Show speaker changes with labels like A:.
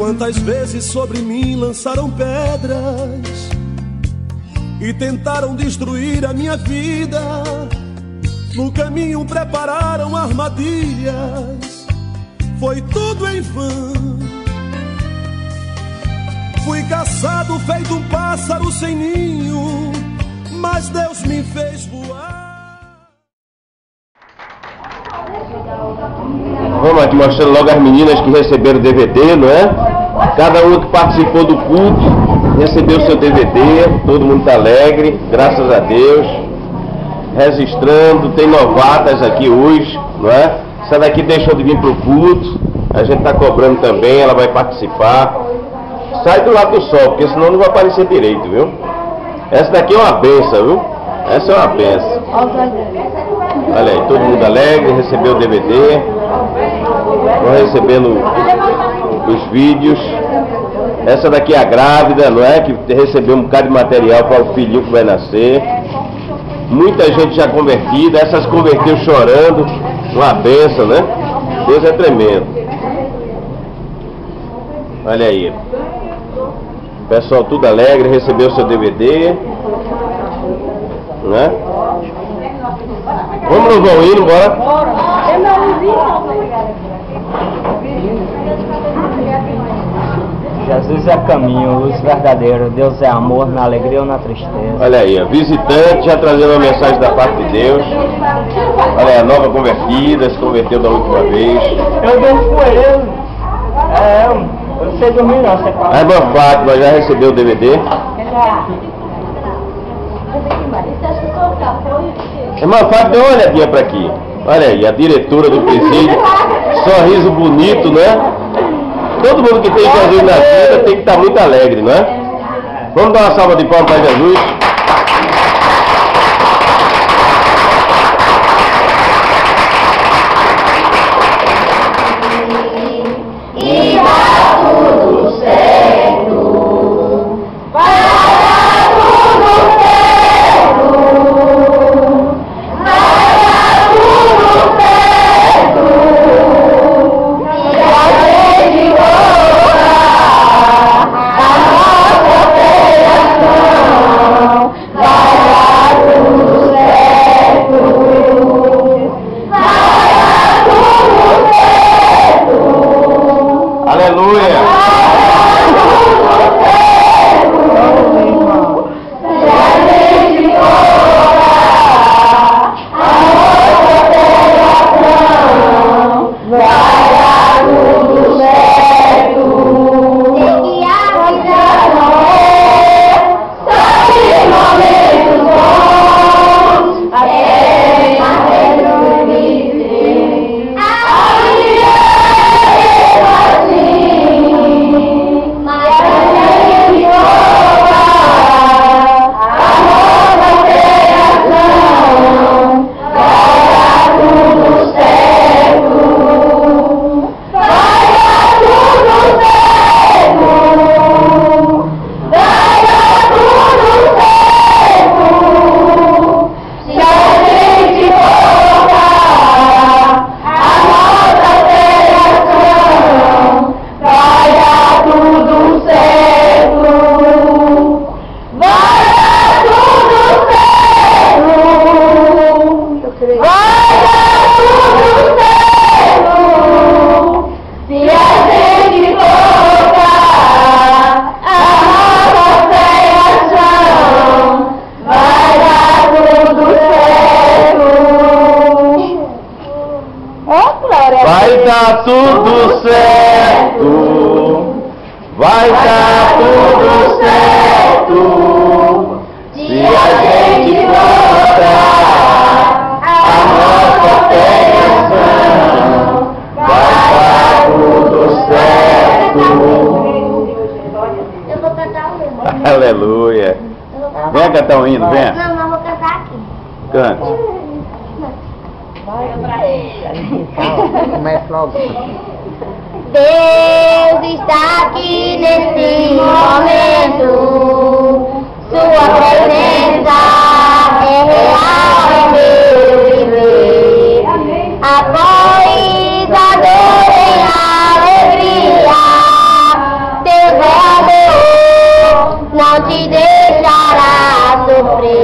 A: Quantas vezes sobre mim lançaram pedras e tentaram destruir a minha vida. No caminho prepararam armadilhas, foi tudo em vão. Fui caçado feito um pássaro sem ninho, mas Deus me fez voar.
B: Vamos aqui mostrando logo as meninas que receberam o DVD, não é? Cada uma que participou do culto recebeu seu DVD, todo mundo está alegre, graças a Deus. Registrando, tem novatas aqui hoje, não é? Essa daqui deixou de vir para o culto, a gente está cobrando também, ela vai participar. Sai do lado do sol, porque senão não vai aparecer direito, viu? Essa daqui é uma benção, viu? Essa é uma benção. Olha aí, todo mundo alegre, recebeu o DVD. Estão recebendo os vídeos. Essa daqui é a grávida, não é? Que recebeu um bocado de material para o filhinho que vai nascer. Muita gente já convertida, essas converteu chorando. Uma benção, né? Deus é tremendo. Olha aí. O pessoal tudo alegre, recebeu seu DVD. Né? Vamos no vão indo, bora.
C: Jesus é caminho, luz verdadeira. Deus é amor, na alegria ou na tristeza.
B: Olha aí, a visitante já trazendo uma mensagem da parte de Deus. Olha aí, a nova convertida, se converteu da última vez.
C: Eu durmo com ele. Eu sei dormir não, você fala.
B: A irmã Fátima já recebeu o DVD. Irmã Fátima, dê uma olhadinha para aqui. Olha aí, a diretora do presídio. Sorriso bonito, né? Todo mundo que tem Jesus na vida tem que estar muito alegre, não é? Vamos dar uma salva de palmas para Jesus.
D: E dá tudo certo. Vai dar tudo certo. Vai dar tudo certo. E a gente orar a nossa operação. Vai dar tudo certo. Vai dar tudo certo.
B: Aleluia! Vai dar tudo certo. Vai dar tudo certo. Se a gente colocar a nossa pegação, vai dar tudo certo.
D: Eu vou cantar um hino.
B: Aleluia. Venha cantar um hino, venha.
D: Não, não vou cantar aqui.
B: Cante.
C: Começa logo.
D: Deus está aqui nesse momento. Sua presença é real em meu viver. Após a dor em alegria, sofrer.